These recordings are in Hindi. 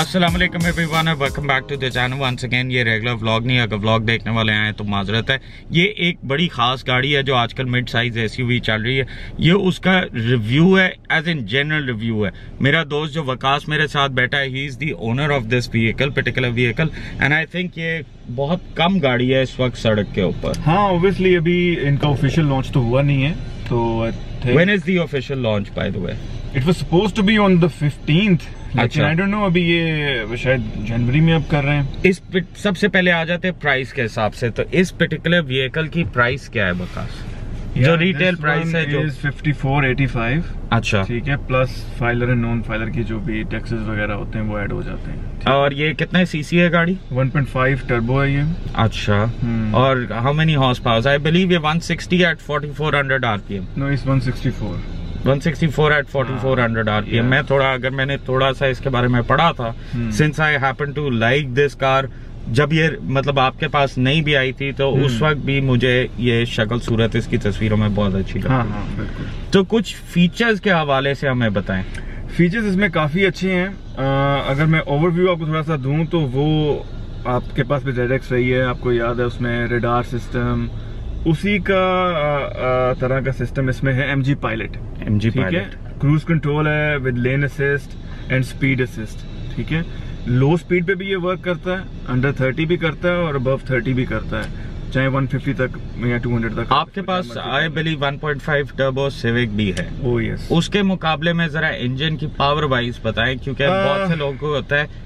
अस्सलाम वालेकुम everyone, welcome back to the channel once again. ये रेगुलर व्लॉग नहीं, अगर व्लॉग देखने वाले आए तो माजरत है। ये एक बड़ी खास गाड़ी है जो आजकल मिड साइज एसयूवी चल रही है। ये उसका रिव्यू है, एज इन जनरल रिव्यू है। मेरा दोस्त जो वकास मेरे साथ बैठा है, he is the owner of this vehicle, particular vehicle, and I think ये बहुत कम गाड़ी है इस वक्त सड़क के ऊपर। हाँ, ऑब्वियसली अभी इनका ऑफिशियल लॉन्च तो हुआ नहीं है, तो when is the official launch by the way? It was supposed to be on the 15th, लेकिन अच्छा। आई डोंट नो, अभी ये शायद जनवरी में अब कर रहे हैं। इस सबसे पहले आ जाते हैं प्राइस के हिसाब से, तो इस पर्टिकुलर व्हीकल की प्राइस क्या है वकास? जो रिटेल प्राइस है जो 5485। अच्छा, ठीक है, plus filer and non filer की जो भी टैक्सेस वगैरह होते हैं वो ऐड हो जाते हैं। और ये कितने सीसी है गाड़ी? 1.5 टर्बो है ये। अच्छा, और how many horse power? I believe ये 160 at 4400 RPM. No, it's 164 at 4400 RPM. मैं मैंने थोड़ा सा इसके बारे में पढ़ा था, since I happen to like this car. जब ये मतलब आपके पास नहीं भी आई थी तो उस वक्त भी मुझे ये शक्ल सूरत इसकी तस्वीरों में बहुत अच्छी लगी। हाँ, बिल्कुल। तो कुछ फीचर्स के हवाले से हमें बताएं। फीचर्स इसमें काफी अच्छे हैं। अगर मैं ओवरव्यू आपको थोड़ा सा दूं तो वो आपके पास भी ZX रही है, आपको याद है, उसमें रेडार सिस्टम उसी का तरह का सिस्टम इसमें है। MG पायलट, ठीक है। क्रूज कंट्रोल है with lane assist and speed assist, ठीक है। लो स्पीड पे भी ये वर्क करता है, अंडर 30 भी करता है और अबव 30 भी करता है, चाहे 150 तक या 200 तक। आपके पास आई बिलीव 1.5 टर्बो सिविक भी है। Oh yes. उसके मुकाबले में जरा इंजन की पावर वाइज बताएं, क्योंकि बहुत से लोगों को होता है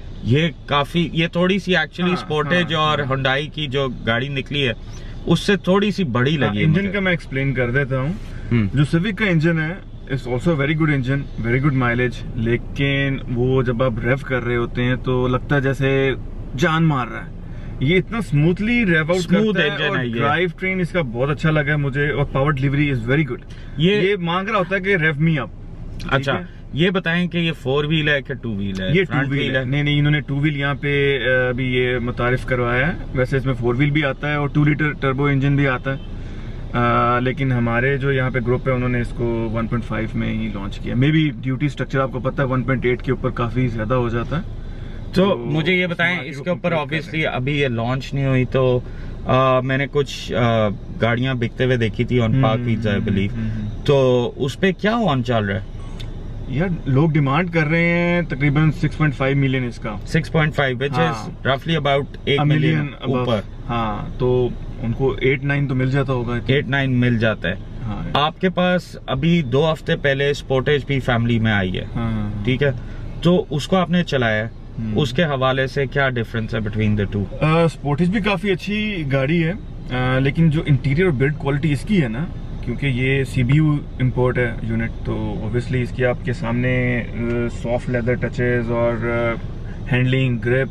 ये थोड़ी सी एक्चुअली स्पोर्टेज और हुंडई की जो गाड़ी निकली है उससे थोड़ी सी बड़ी लगी। इंजन का मैं एक्सप्लेन कर देता हूँ। जो सिविक का इंजन है, it's also very good engine, very good mileage, लेकिन वो जब आप रेव कर रहे होते हैं तो लगता है जैसे जान मार रहा है। ये इतना स्मूथली रेव आउट करता है और ड्राइव ट्रेन इसका बहुत अच्छा लगा मुझे, और power delivery is very good. ये मांग रहा होता है कि रेव मी अप। अच्छा, ये बताएं कि ये 4 व्हील है कि 2 व्हील है? ये 2 व्हील है। नहीं, इन्होंने 2 व्हील यहाँ पे अभी ये मुतारिफ करवाया है। वैसे इसमें 4 व्हील भी आता है और 2 लीटर टर्बो इंजन भी आता है, लेकिन हमारे जो यहाँ पे ग्रुप है उन्होंने इसको 1.5 में ही लॉन्च किया। मे बी ड्यूटी स्ट्रक्चर आपको पता है 1.8 के ऊपर काफी ज्यादा हो जाता है। तो मुझे ये बताएं, इसके ऊपर ऑब्वियसली अभी ये लॉन्च नहीं हुई, तो मैंने कुछ गाड़ियां बिकते हुए देखी थी on park pizza I believe, तो उस पे क्या ऑन चल रहा है यार? लोग डिमांड कर रहे हैं तकरीबन 6.5 मिलियन इसका। 6.5 विच इज रफली अबाउट 8 मिलियन ऊपर। हाँ, तो उनको 8-9 तो मिल जाता होगा। 8-9 मिल जाता है। हाँ। आपके पास अभी 2 हफ्ते पहले स्पोर्टेज भी फैमिली में आई है। हाँ। ठीक है, तो उसको आपने चलाया, उसके हवाले से क्या डिफरेंस है बिटवीन द टू? स्पोर्टेज भी काफी अच्छी गाड़ी है, लेकिन जो इंटीरियर और बिल्ड क्वालिटी इसकी है ना, क्योंकि ये CBU इम्पोर्ट है यूनिट, तो ऑब्वियसली इसकी आपके सामने सॉफ्ट लेदर टचेस और हैंडलिंग ग्रिप,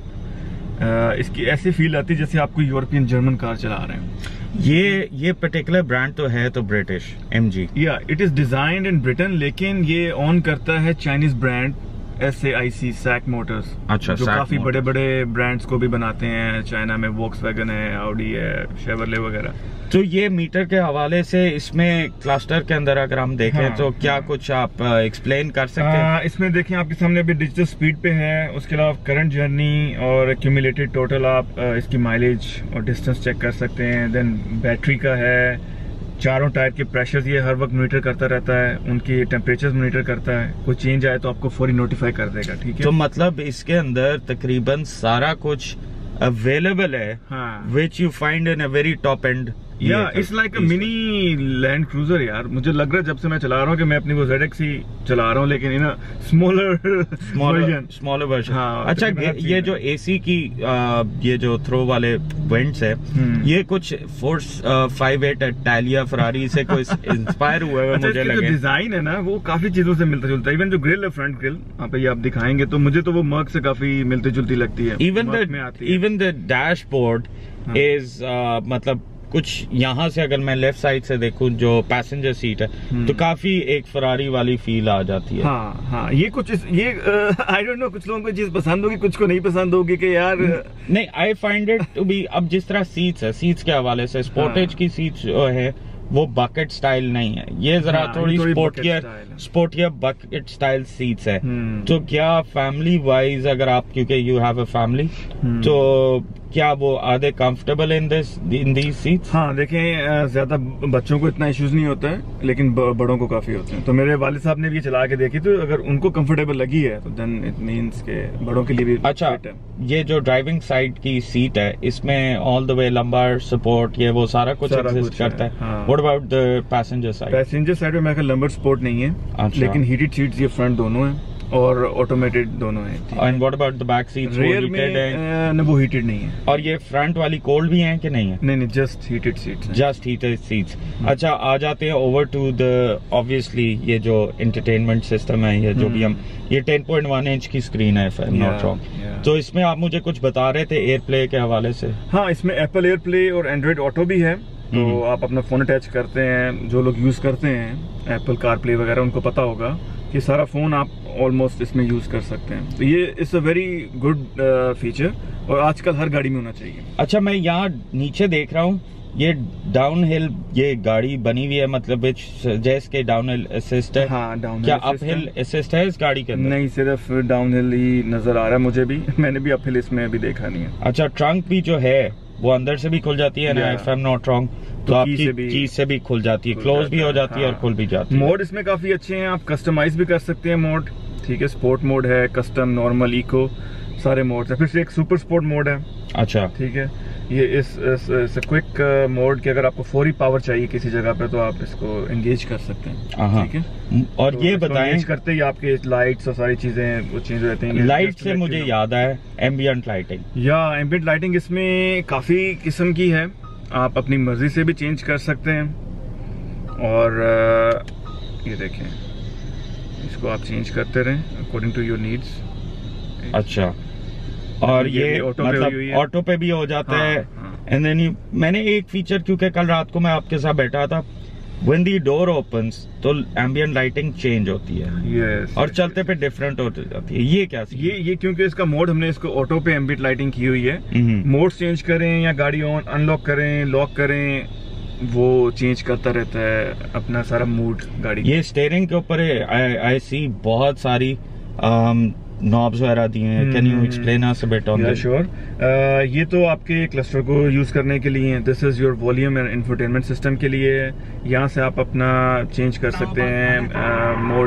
इसकी ऐसी फील आती है जैसे आप कोई यूरोपियन जर्मन कार चला रहे हैं। ये पर्टिकुलर ब्रांड तो है तो ब्रिटिश MG, या it is designed in Britain, लेकिन ये ऑन करता है चाइनीज ब्रांड SAIC मोटर्स। अच्छा, जो काफी बड़े बड़े ब्रांड्स को भी बनाते हैं चाइना में, वॉक्सवैगन है, ऑडी है, शेवरले वगैरह। तो ये मीटर के हवाले से इसमें क्लस्टर के अंदर अगर हम देखें तो क्या कुछ आप एक्सप्लेन कर सकते हैं? इसमें देखें, आपके सामने अभी डिजिटल स्पीड पे है, उसके अलावा करंट जर्नी और एक्यूमुलेटेड टोटल आप इसकी माइलेज और डिस्टेंस चेक कर सकते हैं। देन बैटरी का है, चारों टायर के प्रेशर्स ये हर वक्त मॉनिटर करता रहता है, उनकी टेम्परेचर मॉनिटर करता है, कोई चेंज आए तो आपको फौरी नोटिफाई कर देगा। ठीक है, तो मतलब इसके अंदर तकरीबन सारा कुछ अवेलेबल है, which you find in a very top end. या it's like a mini Land Cruiser यार। मुझे लग रहा है जब से मैं चला रहा हूँ कि मैं अपनी वो ZX ही चला रहा हूँ, लेकिन इन स्मॉलर वर्जन। अच्छा, ये जो AC की ये जो थ्रो वाले वेंट्स है, ये कुछ फोर्स 58 इटालिया फरारी से कोई इंस्पायर हुआ है? मुझे लगे डिजाइन है ना वो काफी चीजों से मिलता जुलता है। इवन जो ग्रिल है, फ्रंट ग्रिल यहाँ पे आप दिखाएंगे तो मुझे तो वो मर्क से काफी मिलती जुलती लगती है। इवन द डैशबोर्ड इज मतलब कुछ यहाँ से अगर मैं लेफ्ट साइड से देखूं जो पैसेंजर सीट है तो काफी एक फरारी वाली फील आ जाती है। हाँ, ये कुछ ये आई डोंट नो, कुछ लोगों को चीज पसंद होगी, कुछ को नहीं पसंद होगी कि यार नहीं। I find it to be, अब जिस तरह सीट्स के हवाले से स्पोर्टेज की सीट्स है वो बकेट स्टाइल नहीं है, ये जरा हाँ, थोड़ी bucket स्पोर्टियर style है। स्पोर्टियर बकेट स्टाइल सीट्स है। तो क्या फैमिली वाइज अगर आप, क्योंकि यू हैव अ फैमिली, तो क्या वो are they comfortable in these seats? हाँ देखें, ज्यादा बच्चों को इतना इश्यूज नहीं होता है, लेकिन बड़ों को काफी होते हैं। तो मेरे वालिद साहब ने भी ये चला के देखी, तो अगर उनको कंफर्टेबल लगी है तो देन इट मींस के बड़ों के लिए भी अच्छा fit है। ये जो ड्राइविंग साइड की सीट है, इसमें all the way lumbar support, ये वो सारा कुछ एग्जिस्ट करता है। हाँ। What about the passenger side? Passenger side में मेरे ख्याल लंबर सपोर्ट नहीं है, अच्छा। लेकिन हीटेड सीट्स ये फ्रंट दोनों हैं और ऑटोमेटेड दोनों हैं। And what about the back seats? Rear में वो हीटेड नहीं है। और ये फ्रंट वाली कोल्ड भी है कि नहीं है? नहीं, जस्ट हीटेड सीट्स हैं। Just heated seats. अच्छा, आ जाते हैं ओवर टू द ऑब्वियसली ये जो एंटरटेनमेंट सिस्टम है, ये जो भी हम, ये 10.1 इंच की स्क्रीन है, if I'm not wrong। तो इसमें आप मुझे कुछ बता रहे थे एयर प्ले के हवाले से। हाँ, इसमें एप्पल एयर प्ले और एंड्रॉइड ऑटो भी है। तो आप अपना फोन अटैच करते हैं, जो लोग यूज करते हैं एप्पल कार प्ले वगैरह, उनको पता होगा कि सारा फोन आप ऑलमोस्ट इसमें यूज कर सकते हैं। तो ये it's a very good feature, और आजकल हर गाड़ी में होना चाहिए। अच्छा, मैं यहाँ नीचे देख रहा हूँ, ये डाउन हिल ये गाड़ी बनी हुई है, मतलब जैसे के डाउन हिल असिस्ट है। हाँ, डाउन क्या अप हिल असिस्ट है इस गाड़ी के अंदर? नहीं, सिर्फ डाउन हिल ही नजर आ रहा है मुझे भी। मैंने भी अप हिल इसमें अभी देखा नहीं है। अच्छा, ट्रंक भी जो है वो अंदर से भी खुल जाती है ना, if I am not wrong? तो आपकी की से भी खुल जाती है, क्लोज भी हो जाती है और खुल भी जाती है। मोड इसमें काफी अच्छे हैं, आप कस्टमाइज भी कर सकते हैं मोड। ठीक है, स्पोर्ट मोड है, कस्टम, नॉर्मल, इको, सारे मोड है। फिर से एक सुपर स्पोर्ट मोड है। अच्छा, ठीक है, ये इस क्विक मोड के अगर आपको फौरी पावर चाहिए किसी जगह पे, तो आप इसको एंगेज कर सकते हैं। ठीक है, और तो ये बताएं, करते ही आपके लाइट्स और सारी चीजें वो चेंज हो जाती हैं। लाइट से मुझे याद आया एम्बिएंट लाइटिंग। या एम्बिएंट लाइटिंग इसमें काफी किस्म की है, आप अपनी मर्जी से भी चेंज कर सकते हैं। और ये देखें, इसको आप चेंज करते रहें अकॉर्डिंग टू योर नीड्स। अच्छा, और ये ऑटो मतलब ऑटो पे भी हो जाता है। एंड देन मैंने एक फीचर, क्योंकि कल रात को मैं आपके साथ बैठा था, व्हेन दी डोर ओपन्स तो एम्बिएंट लाइटिंग चेंज होती है। yes, और चलते पे डिफरेंट हो जाती है। ये क्या? ये क्योंकि इसका मोड हमने इसको ऑटो पे एम्बिएंट लाइटिंग की हुई है। मोड चेंज करें या गाड़ी ऑन अनलॉक करें, लॉक करें, वो चेंज करता रहता है अपना सारा मूड गाड़ी। ये स्टीयरिंग के ऊपर आई सी बहुत सारी नॉब्स वगैरह दिए हैं। Can you explain us a bit on this? Sure. ये तो आपके क्लस्टर को यूज करने के लिए, this is your volume and infotainment system के लिए। यहाँ से आप अपना चेंज कर सकते हैं मोड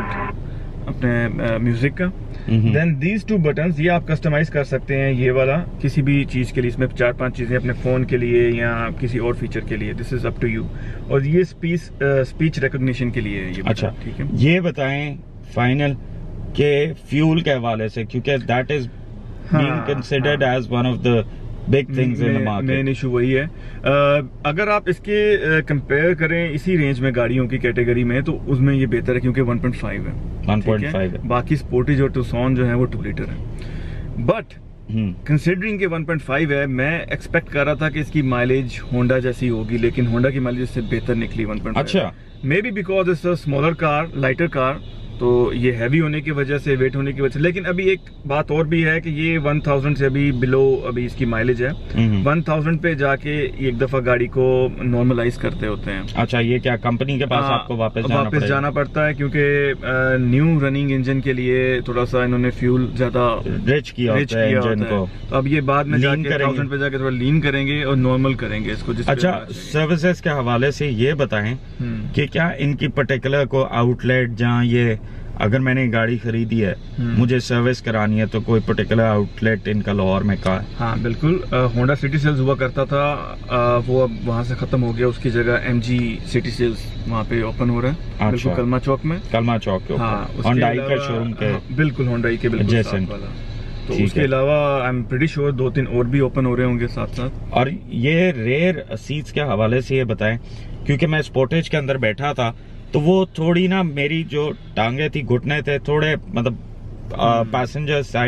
अपने म्यूजिक का। देन दीज 2 बटन्स, ये आप कस्टमाइज कर सकते हैं, ये वाला किसी भी चीज के लिए। इसमें 4-5 चीजें अपने फोन के लिए या किसी और फीचर के लिए, this is up to you. और ये स्पीच रिकॉग्निशन के लिए ये। अच्छा, ठीक है, ये बताएं फाइनल के फ्यूल के हवाले से, क्योंकि that is being considered as one of the big things in the market. Main issue वही है। अगर आप इसके कंपेयर करें इसी रेंज में गाड़ियों की कैटेगरी में, तो उसमें ये बेहतर है, क्योंकि 1.5 है। 1.5 है। बाकी स्पोर्टेज और टूसॉन जो है वो 2 लीटर है। बट कंसिडरिंग के 1.5 है, मैं एक्सपेक्ट कर रहा था कि इसकी माइलेज होंडा जैसी होगी, लेकिन होंडा की माइलेज इससे बेहतर निकली 1.5। अच्छा, maybe because it's a smaller car, lighter car, तो ये हैवी होने की वजह से, वेट होने की वजह से। लेकिन अभी एक बात और भी है कि ये 1000 से अभी बिलो अभी इसकी माइलेज है। 1000 पे जाके एक दफा गाड़ी को नॉर्मलाइज करते होते हैं। अच्छा, ये क्या कंपनी के पास आपको वापस जाना पड़ता है, क्योंकि न्यू रनिंग इंजन के लिए थोड़ा सा इन्होंने फ्यूल ज्यादा रिच किया होता है इंजन को। तो अब ये बाद में जाके 1000 पे जाके थोड़ा लीन करेंगे और नॉर्मल करेंगे इसको। अच्छा, सर्विसेज के हवाले से ये बताएं कि क्या इनकी पर्टिकुलर को आउटलेट, जहाँ ये अगर मैंने गाड़ी खरीदी है, मुझे सर्विस करानी है, तो कोई पर्टिकुलर आउटलेट इनका लाहौर में कहाँ है? हाँ बिल्कुल, होंडा सिटी सेल्स हुआ करता था, वो अब वहाँ से खत्म हो गया। उसकी जगह MG सिटी सेल्स वहाँ पे ओपन हो रहा है। अच्छा, बिल्कुल कलमा चौक में। कलमा चौक के ऊपर होंडाई का शोरूम के बिल्कुल, होंडाई के बिल्कुल साथ वाला। तो उसके अलावा आई एम प्रीटी श्योर 2-3 और भी ओपन हो रहे होंगे साथ साथ। और ये रेयर सीट्स के हवाले से ये बताएं, क्योंकि मैं स्पोर्टेज के अंदर बैठा था, तो वो थोड़ी ना, मेरी जो टांगे थी, घुटने थे थोड़े, मतलब पैसेंजर साइड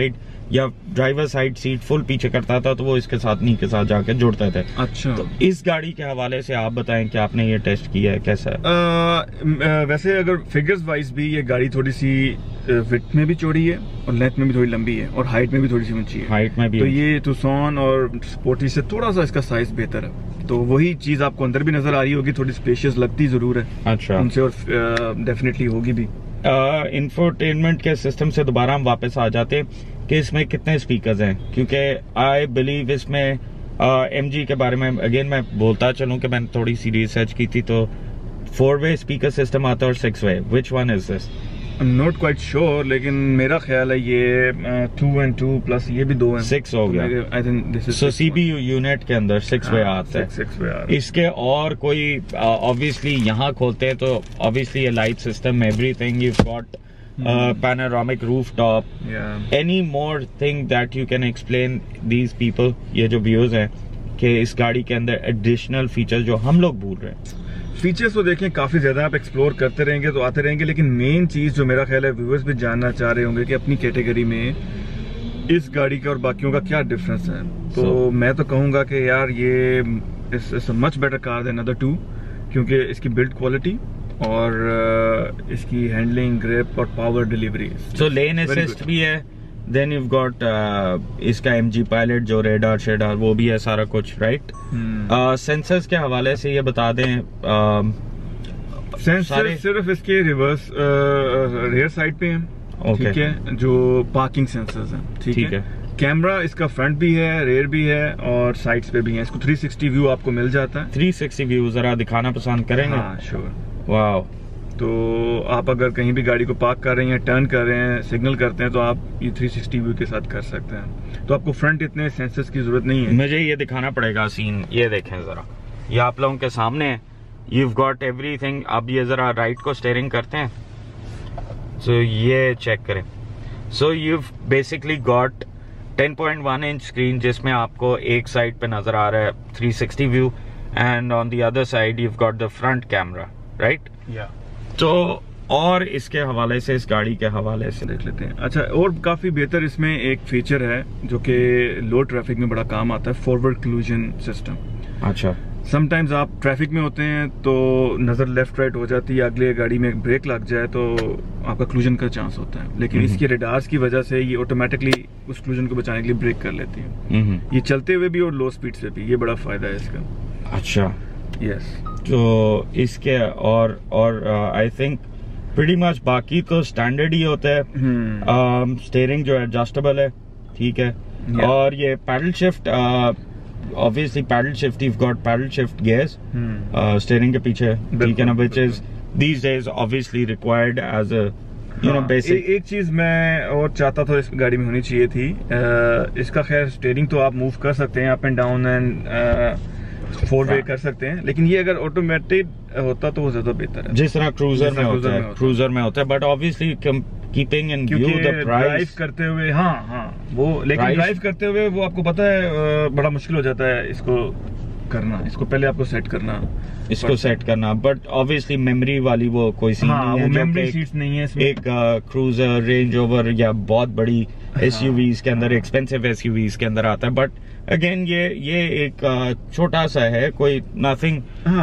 या ड्राइवर साइड सीट फुल पीछे करता था तो वो इसके साथ नी के साथ जाके जुड़ते थे। अच्छा, तो इस गाड़ी के हवाले से आप बताएं कि आपने ये टेस्ट किया है, कैसा है? वैसे अगर फिगर्स वाइज भी ये गाड़ी थोड़ी सी विड्थ में भी चौड़ी है और लेंथ में भी थोड़ी लंबी है और हाइट में भी थोड़ी सी ऊंची है। हाइट में भी तो ये तुक्सन और स्पोर्टी से थोड़ा सा इसका साइज बेहतर है, तो वही चीज आपको अंदर भी नजर आ रही होगी, थोड़ी स्पेशियस लगती जरूर है अच्छा उनसे, और डेफिनेटली होगी भी। इंफोटेनमेंट के सिस्टम से दोबारा हम वापस आ जाते हैं कि इसमें कितने स्पीकर्स हैं, क्योंकि आई बिलीव इसमें एमजी के बारे में अगेन मैं बोलता चलूं कि मैंने थोड़ी सी रिसर्च की थी, तो 4-वे स्पीकर सिस्टम आता है और 6-वे, which one is this? I'm not quite sure, लेकिन मेरा ख्याल है ये 2 and 2 प्लस ये भी 2 हैं, 6 हो गया। I think this is So CPU unit के अंदर 6-वे आता है। 6-वे आ रहा है। इसके और कोई ऑब्वियसली यहाँ खोलते हैं तो ऑब्वियसली ये light system, everything, you got panoramic rooftop, any more thing that you can explain these people, ये जो व्यूअर्स हैं, कि इस गाड़ी के अंदर एडिशनल फीचर्स जो हम लोग भूल रहे हैं? फीचर्स तो देखें काफी ज्यादा, आप एक्सप्लोर करते रहेंगे तो आते रहेंगे, लेकिन मेन चीज जो मेरा ख्याल है व्यूअर्स भी जानना चाह रहे होंगे कि अपनी कैटेगरी में इस गाड़ी का और बाकियों का क्या डिफरेंस है। तो मैं तो कहूंगा कि यार ये it's much better car than other two, क्योंकि इसकी बिल्ड क्वालिटी और इसकी हैंडलिंग, ग्रिप और power delivery. So lane assist भी है, देन यू गॉट इसका MG पायलट जो रेडार शेडार वो भी है, सारा कुछ, राइट? सेंसर्स के हवाले से ये बता दें, सेंसर सिर्फ इसके रिवर्स रेयर साइड पे हैं, ठीक है, जो पार्किंग सेंसर्स हैं, ठीक है। कैमरा इसका फ्रंट भी है, रेयर भी है और साइड्स पे भी है। इसको 360 व्यू आपको मिल जाता है। 360 व्यू जरा दिखाना पसंद करेंगे? हाँ, श्योर। वाह, तो आप अगर कहीं भी गाड़ी को पार्क कर रहे हैं, टर्न कर रहे हैं, सिग्नल करते हैं, तो आप ये 360 व्यू के साथ कर सकते हैं। तो आपको फ्रंट इतने सेंसर्स की जरूरत नहीं है। मुझे ये दिखाना पड़ेगा सीन, ये देखें जरा, ये आप लोगों के सामने है, you've got everything। अब ये जरा राइट को स्टीयरिंग करते हैं, so ये चेक करें। so you've basically got 10.1 inch screen जिसमें आपको एक साइड पे नजर आ रहा है 360 view, and on the other side you've got the front camera, right? या तो और इसके हवाले से, इस गाड़ी के हवाले से देख लेते हैं। अच्छा, और काफी बेहतर इसमें एक फीचर है जो कि लो ट्रैफिक में बड़ा काम आता है, फॉरवर्ड क्लूजन सिस्टम। अच्छा, समटाइम्स आप ट्रैफिक में होते हैं तो नजर लेफ्ट राइट हो जाती है, अगले गाड़ी में ब्रेक लग जाए तो आपका क्लूजन का चांस होता है, लेकिन इसके रेडार्स की वजह से ये ऑटोमेटिकली उस क्लूजन को बचाने के लिए ब्रेक कर लेती है, ये चलते हुए भी और लो स्पीड से भी। ये बड़ा फायदा है इसका। अच्छा, यस। तो इसके और आई थिंक प्रीटी मच बाकी तो स्टैंडर्ड ही होता है। स्टीयरिंग जो एडजस्टेबल है, ठीक है, और ये paddle shift, obviously paddle shift, you've got paddle shift gears steering के पीछे, ठीक है ना, which is these days obviously required as a you know basic। एक चीज मैं और चाहता था इस गाड़ी में होनी चाहिए थी, इसका खैर स्टीयरिंग तो आप मूव कर सकते हैं, अप एंड डाउन एंड 4-वे कर सकते हैं, लेकिन ये अगर ऑटोमेटेड होता तो वो ज्यादा बेहतर है, जिस तरह क्रूजर में होता है, but obviously keeping in view the price. Drive करते हुए हाँ वो, लेकिन ड्राइव करते हुए वो आपको पता है बड़ा मुश्किल हो जाता है इसको करना, इसको पहले आपको सेट करना, बट ऑब्वियसली मेमोरी वाली वो कोई सीट नहीं है, मेमोरी सीट्स नहीं है इसमें। एक क्रूजर, रेंज ओवर या बहुत बड़ी SUVs के अंदर, एक्सपेंसिव SUVs के अंदर आता है, बट अगेन ये एक छोटा सा है, कोई नथिंग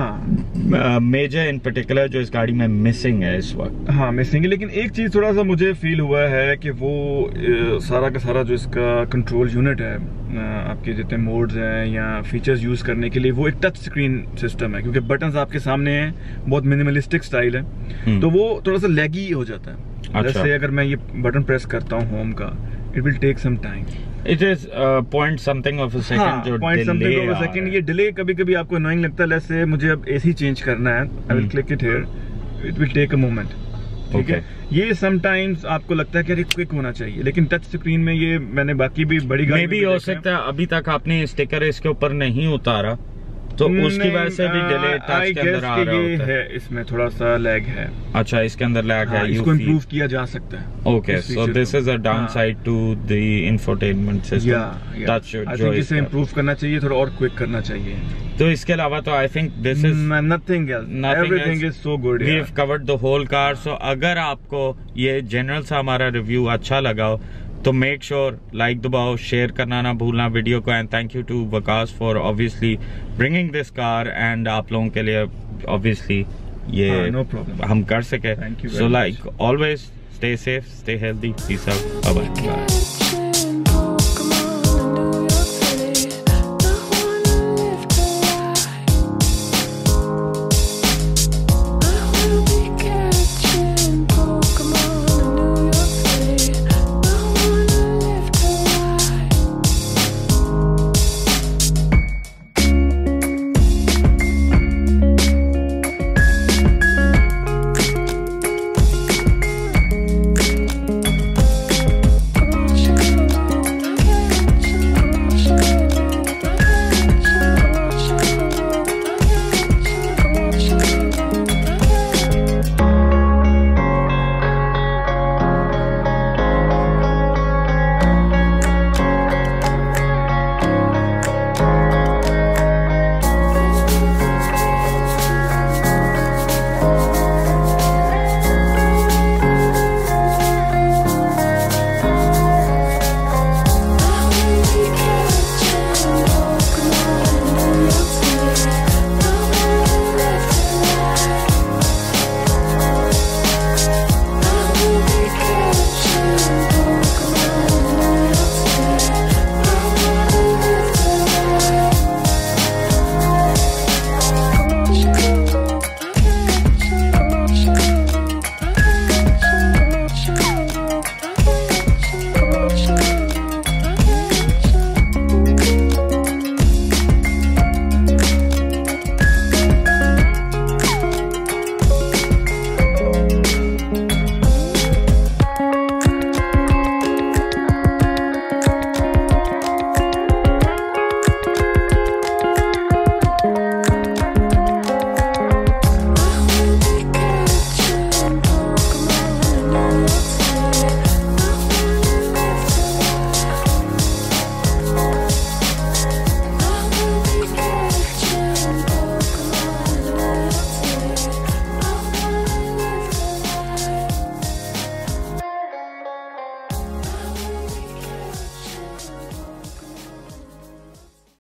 मेजर इन पर्टिकुलर जो इस गाड़ी में मिसिंग है इस वक्त। हाँ, मिसिंग है, लेकिन एक चीज थोड़ा सा मुझे फील हुआ है कि वो सारा का सारा जो इसका कंट्रोल यूनिट है, आपके जितने मोड्स हैं या फीचर्स यूज करने के लिए, वो एक टच स्क्रीन सिस्टम है, क्योंकि बटन्स आपके सामने हैं, बहुत मिनिमलिस्टिक स्टाइल है, तो वो थोड़ा सा लैगी हो जाता है। जैसे अगर मैं ये बटन प्रेस करता हूँ होम का, it will take some time, it is point something of a second, जो डिले आ रहा है। ये डिले कभी कभी आपको अनोइंग लगता है। लेट्स से मुझे अब AC चेंज करना है, I will click it here, it will take a moment, ठीक है। ये समटाइम्स आपको लगता है कि अरे क्विक होना चाहिए, लेकिन टच स्क्रीन में ये मैंने बाकी भी बड़ी गाड़ी में भी हो सकता है अभी तक आपने स्टिकर इसके ऊपर नहीं उतारा, तो उसकी वजह से भी डिले टच के अंदर आ रहा होता है। इसमें थोड़ा सा लैग है। अच्छा, इसके अंदर लैग है, इसको इम्प्रूव किया जा सकता है। Okay, so this is a downside to the infotainment system, that should I think इसे इम्प्रूव करना चाहिए, थोड़ा और क्विक करना चाहिए। तो इसके अलावा तो I think this is nothing else, everything is so good, we have covered the whole car. So अगर आपको ये जनरल सा हमारा रिव्यू अच्छा लगा हो तो मेक श्योर लाइक दबाओ, शेयर करना ना भूलना वीडियो को, and thank you to Waqas for obviously bringing this car, एंड आप लोगों के लिए ऑब्वियसली ये नो प्रॉब्लम हम कर सके. Thank you very So much. like always, stay safe, stay healthy, peace out, bye bye.